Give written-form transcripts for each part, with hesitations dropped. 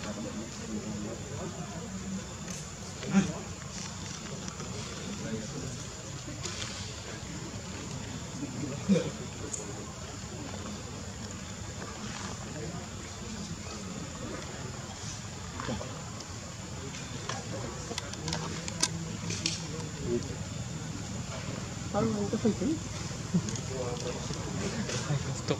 cái phình chứ tục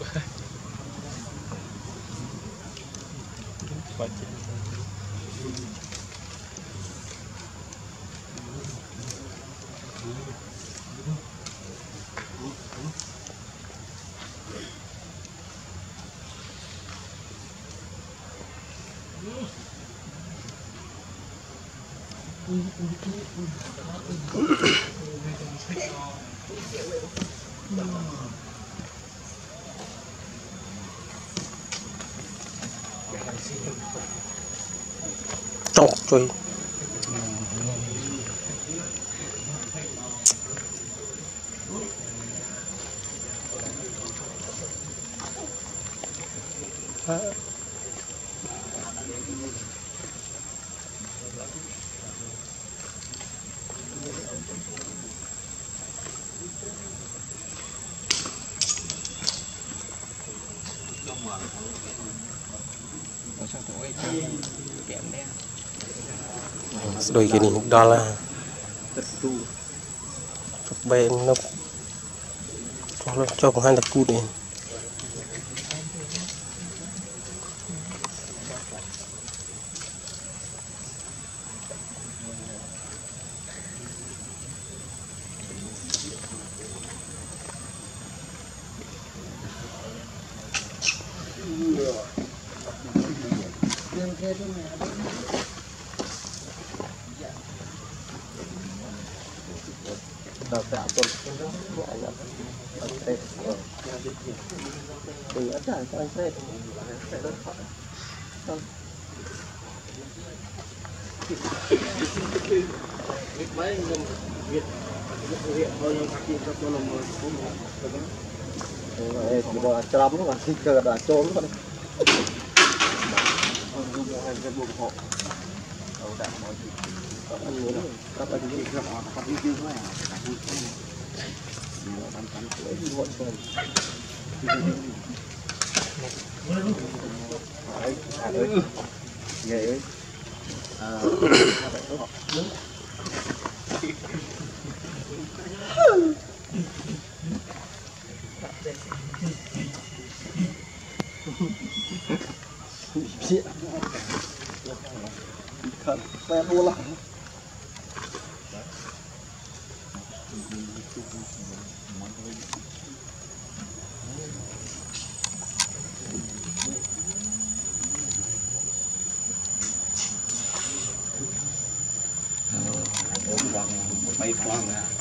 Trời trời. Đôi cái này đó là bên nó cho một hai đặc cút này đào tạo tôi từ ở trại cho anh Fred sẽ rất khó mấy người Việt hiện thôi nhưng khi cho tôi làm người cũng một trăm nó là khi cờ đã trốn luôn dùng hai cái bộ hộ đầu đạn mọi gì anh muốn các anh đi gặp họ các đi kêu này ăn ăn lấy đi gọi rồi ơi nghề ơi thật quen luôn lắm bay khoang